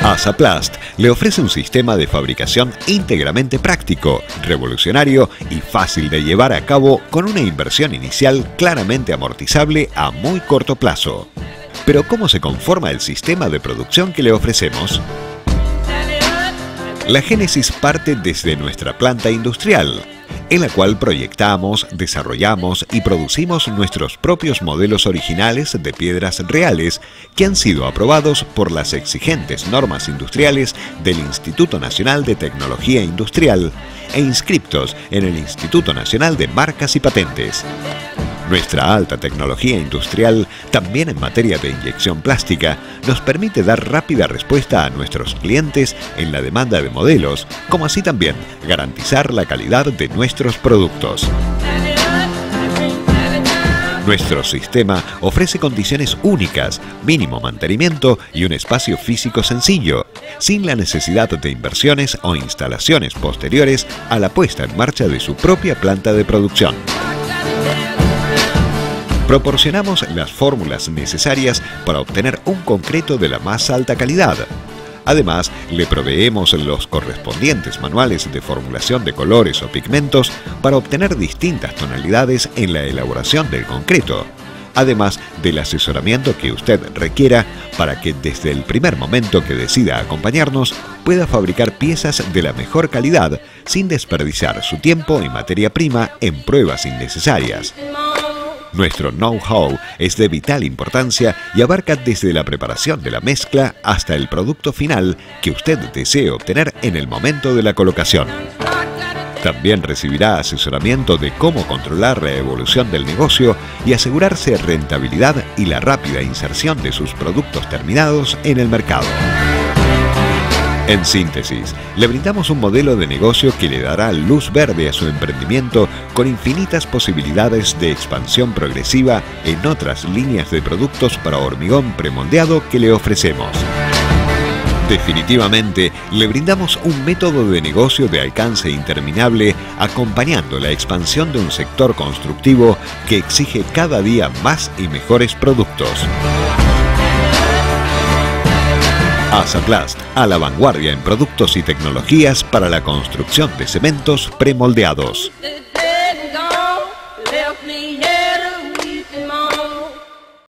Asaplast le ofrece un sistema de fabricación íntegramente práctico, revolucionario y fácil de llevar a cabo con una inversión inicial claramente amortizable a muy corto plazo. Pero ¿cómo se conforma el sistema de producción que le ofrecemos? La génesis parte desde nuestra planta industrial, en la cual proyectamos, desarrollamos y producimos nuestros propios modelos originales de piedras reales que han sido aprobados por las exigentes normas industriales del Instituto Nacional de Tecnología Industrial e inscriptos en el Instituto Nacional de Marcas y Patentes. Nuestra alta tecnología industrial, también en materia de inyección plástica, nos permite dar rápida respuesta a nuestros clientes en la demanda de modelos, como así también garantizar la calidad de nuestros productos. Nuestro sistema ofrece condiciones únicas, mínimo mantenimiento y un espacio físico sencillo, sin la necesidad de inversiones o instalaciones posteriores a la puesta en marcha de su propia planta de producción. Proporcionamos las fórmulas necesarias para obtener un concreto de la más alta calidad. Además, le proveemos los correspondientes manuales de formulación de colores o pigmentos para obtener distintas tonalidades en la elaboración del concreto, además del asesoramiento que usted requiera para que desde el primer momento que decida acompañarnos pueda fabricar piezas de la mejor calidad sin desperdiciar su tiempo y materia prima en pruebas innecesarias. Nuestro know-how es de vital importancia y abarca desde la preparación de la mezcla hasta el producto final que usted desee obtener en el momento de la colocación. También recibirá asesoramiento de cómo controlar la evolución del negocio y asegurarse rentabilidad y la rápida inserción de sus productos terminados en el mercado. En síntesis, le brindamos un modelo de negocio que le dará luz verde a su emprendimiento con infinitas posibilidades de expansión progresiva en otras líneas de productos para hormigón premoldeado que le ofrecemos. Definitivamente, le brindamos un método de negocio de alcance interminable acompañando la expansión de un sector constructivo que exige cada día más y mejores productos. Asaplast, a la vanguardia en productos y tecnologías para la construcción de cementos premoldeados.